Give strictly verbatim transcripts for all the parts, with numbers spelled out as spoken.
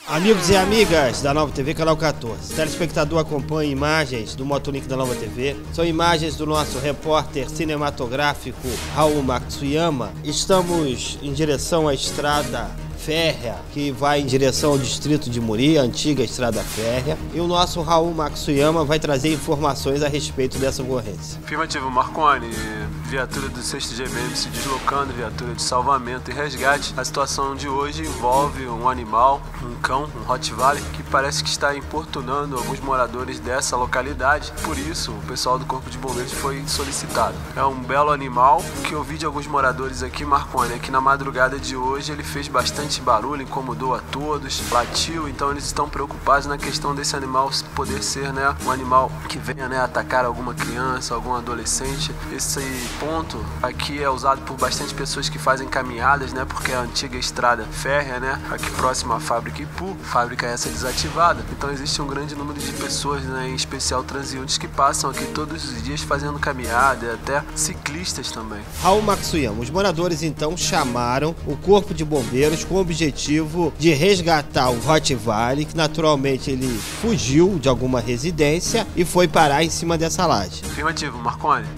Amigos e amigas da Nova T V, canal quatorze. Telespectador acompanha imagens do Motolink da Nova T V. São imagens do nosso repórter cinematográfico Raul Matsuyama. Estamos em direção à estrada férrea que vai em direção ao distrito de Muri, a antiga estrada férrea. E o nosso Raul Matsuyama vai trazer informações a respeito dessa ocorrência. Afirmativo, Marconi. Viatura do sexto G M M se deslocando, viatura de salvamento e resgate. A situação de hoje envolve um animal, um cão, um Rottweiler, que parece que está importunando alguns moradores dessa localidade. Por isso, o pessoal do Corpo de Bombeiros foi solicitado. É um belo animal. O que eu vi de alguns moradores aqui, Marconi, é que na madrugada de hoje ele fez bastante barulho, incomodou a todos, latiu. Então eles estão preocupados na questão desse animal poder ser, né, um animal que venha, né, atacar alguma criança, algum adolescente. Esse ponto aqui é usado por bastante pessoas que fazem caminhadas, né, porque é a antiga estrada férrea, né, aqui próximo à fábrica Ipu, fábrica essa desativada. Então existe um grande número de pessoas, né, em especial transeuntes, que passam aqui todos os dias fazendo caminhada, e até ciclistas também. Raul Matsuyama, os moradores então chamaram o Corpo de Bombeiros com o objetivo de resgatar o Rottweiler, que naturalmente ele fugiu de alguma residência e foi parar em cima dessa laje. Afirmativo, Marconi.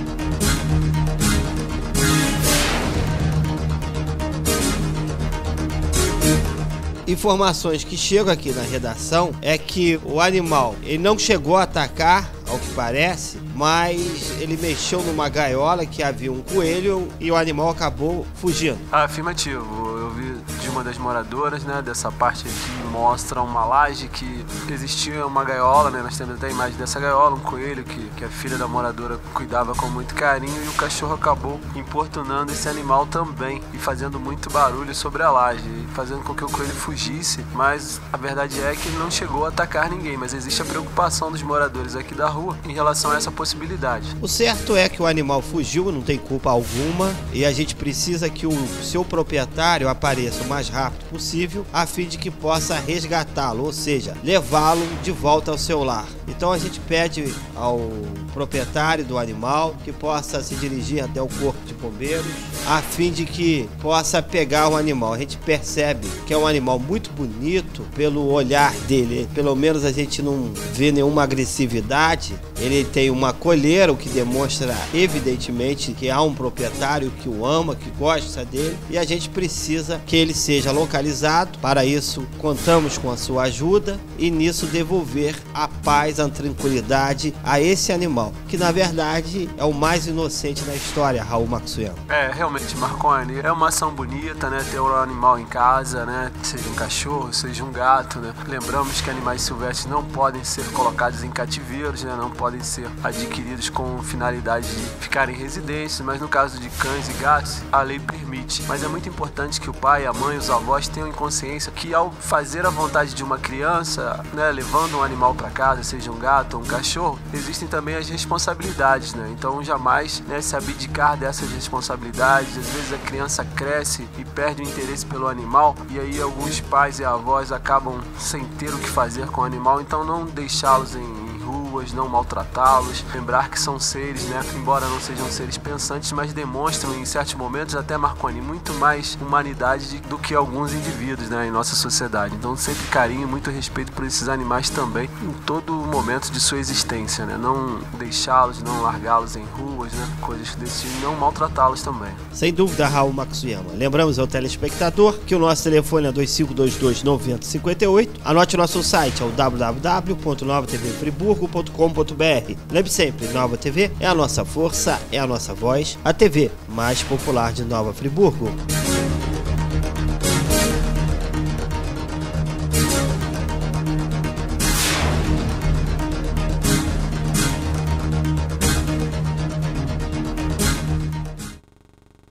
Informações que chegam aqui na redação é que o animal ele não chegou a atacar, ao que parece, mas ele mexeu numa gaiola que havia um coelho e o animal acabou fugindo. Afirmativo, eu vi de uma das moradoras, né, dessa parte aqui, mostra uma laje que existia uma gaiola, né, nós temos até a imagem dessa gaiola, um coelho que, que a filha da moradora cuidava com muito carinho, e o cachorro acabou importunando esse animal também e fazendo muito barulho sobre a laje, fazendo com que o coelho fugisse. Mas a verdade é que ele não chegou a atacar ninguém, mas existe a preocupação dos moradores aqui da rua em relação a essa possibilidade. O certo é que o animal fugiu, não tem culpa alguma, e a gente precisa que o seu proprietário apareça o mais rápido possível a fim de que possa resgatá-lo, ou seja, levá-lo de volta ao seu lar. Então a gente pede ao proprietário do animal que possa se dirigir até o Corpo de Bombeiros a fim de que possa pegar o animal. A gente percebe que é um animal muito bonito pelo olhar dele, pelo menos a gente não vê nenhuma agressividade. Ele tem uma coleira, o que demonstra evidentemente que há um proprietário que o ama, que gosta dele, e a gente precisa que ele seja localizado. Para isso contamos com a sua ajuda e nisso devolver a paz, a tranquilidade a esse animal, que na verdade é o mais inocente da história, Raul Matsuyama. É, realmente, Marconi, é uma ação bonita, né, ter um animal em casa, né, seja um cachorro, seja um gato, né. Lembramos que animais silvestres não podem ser colocados em cativeiros, né, não podem ser adquiridos com finalidade de ficar em residências, mas no caso de cães e gatos, a lei permite. Mas é muito importante que o pai, a mãe, os avós tenham em consciência que ao fazer a vontade de uma criança, né, levando um animal para casa, seja um gato ou um cachorro, existem também as responsabilidades, né? Então jamais, né, se abdicar dessas responsabilidades. Às vezes a criança cresce e perde o interesse pelo animal, e aí alguns pais e avós acabam sem ter o que fazer com o animal. Então não deixá-los em ruas, não maltratá-los, lembrar que são seres, né, embora não sejam seres pensantes, mas demonstram em certos momentos, até, Marconi, muito mais humanidade do que alguns indivíduos, né, em nossa sociedade. Então sempre carinho e muito respeito por esses animais também em todo momento de sua existência, né, não deixá-los, não largá-los em ruas, né, coisas desse tipo, não maltratá-los também. Sem dúvida, Raul Matsuyama. Lembramos ao telespectador que o nosso telefone é dois cinco dois dois, nove zero cinco oito. Anote o nosso site, é o w w w ponto nova t v friburgo ponto com ponto b r. Lembre sempre, Nova T V é a nossa força, é a nossa voz, a T V mais popular de Nova Friburgo.